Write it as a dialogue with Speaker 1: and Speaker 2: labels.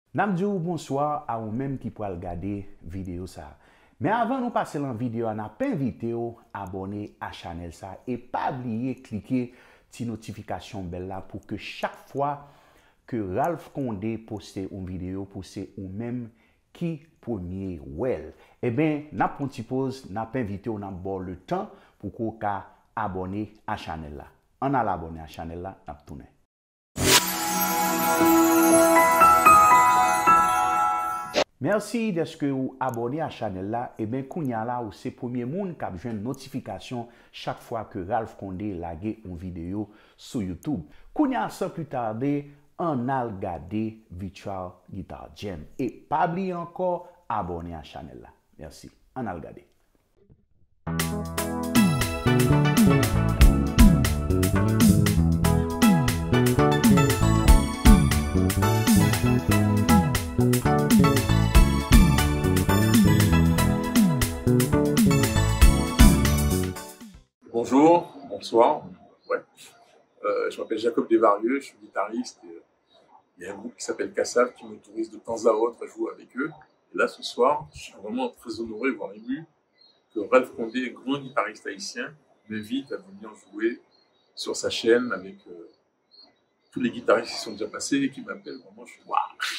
Speaker 1: Namdjou bonsoir à vous même qui pourra regarder vidéo ça. Mais avant de passer la vidéo, on a pas invité à abonner à la chaîne ça et pas oublier cliquer sur notification belle là pour que chaque fois que Ralph Condé poste une vidéo pour c'est ou même qui premier well. Eh bien, n'a pas petit pause, n'a pas invité on a bon le temps pour qu'on abonner à la chaîne là. On a l'abonné à la chaîne là, n'a tourné. Merci d'être abonné à la chaîne là. Et bien, kounya là, ou c'est premier monde qui a besoin de notification chaque fois que Ralph Condé lage une vidéo sur YouTube. Kounya sans plus tarder, on a regardé Virtual Guitar Jam. Et pas oublier encore, abonner à la chaîne là. Merci. On a regardé.
Speaker 2: Bonjour, bonsoir. Ouais. Je m'appelle Jacob Desvarieux, je suis guitariste. Et, il y a un groupe qui s'appelle Kassav qui m'autorise de temps à autre à jouer avec eux. Et là, ce soir, je suis vraiment très honoré, voire ému, que Ralph Condé, grand guitariste haïtien, m'invite à venir jouer sur sa chaîne avec tous les guitaristes qui sont déjà passés et qui m'appellent. Vraiment, je suis waouh.